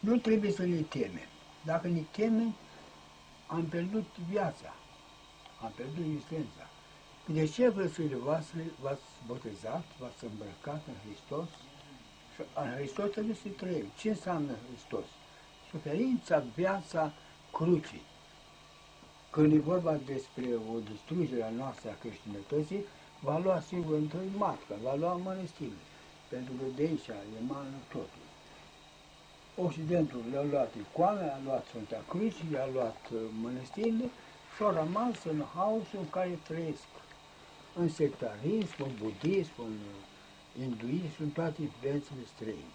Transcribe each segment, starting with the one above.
Nu trebuie să ne temem. Dacă ne temem, am pierdut viața, am pierdut existența. De ce, frățurile voastre, v-ați botezat, v-ați îmbrăcat în Hristos? Și în Hristos trebuie să trăim. Ce înseamnă Hristos? Suferința, viața crucii. Când e vorba despre o distrugere a noastră a creștinătății, va lua sigur întâi matca, va lua mănăstirile, pentru că de aici emană totul. Occidentul le-a luat icoanele, a luat Sfânta Cruce, le-a luat mănăstirile și au rămas în haosul în care trăiesc. În sectarism, în budism, în hinduism, în toate influențele străine.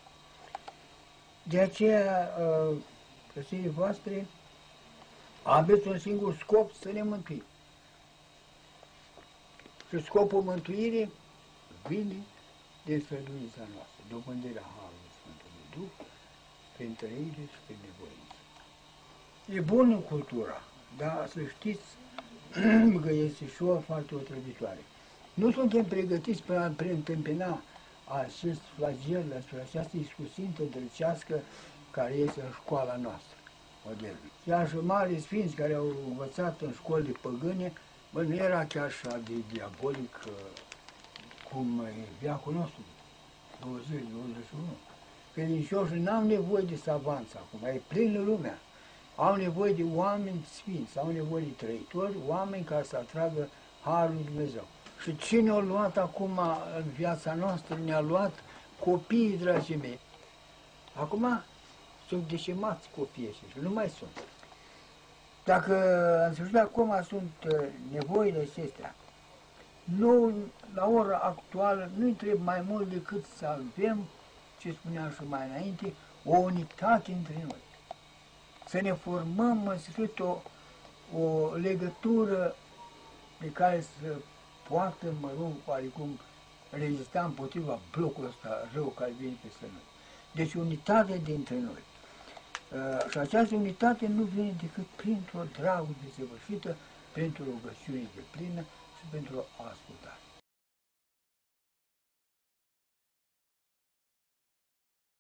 De aceea, frățiile voastre, aveți un singur scop, să ne mântuim. Și scopul mântuirii vine din sfăduința noastră, dobândirea Harului Sfântului Duh, prin trăire și prin nevoință. E bună cultura, dar să știți că este și o foarte otrăvitoare. Nu suntem pregătiți pentru a preîntâmpina acest flagel, această iscusință drăcească care este în școala noastră modernă. Iar și mari sfinți care au învățat în școlile păgâne, nu era chiar așa de diabolic cum e viacul nostru, 20-21. Credincioșii n-au nevoie de savanți acum, e plină lumea. Au nevoie de oameni sfinți, au nevoie de trăitori, oameni care să atragă Harul lui Dumnezeu. Și cine a luat acum în viața noastră? Ne-a luat copiii, dragii mei. Acum sunt decimați copiii ăștia, nu mai sunt. Dacă în sfârșit acum sunt nevoile acestea, nu, la ora actuală nu-i trebuie mai mult decât să avem, ce spuneam și mai înainte, o unitate între noi. Să ne formăm în sfârșit o legătură pe care să poată, mă rog, oarecum rezista împotriva blocului ăsta rău care vine peste noi. Deci unitate dintre noi. Și această unitate nu vine decât printr-o dragoste desăvârșită, printr-o rugăciune de plină și pentru o ascultare.